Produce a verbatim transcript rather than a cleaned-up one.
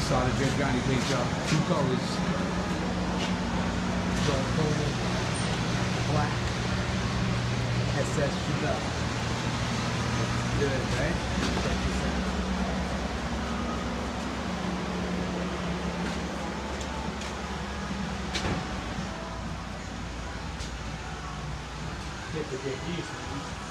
side of Jim Johnny Pizza. Two colors. Dark golden, black, S S Chanel. Good, right? Check this out. Get the big piece, man.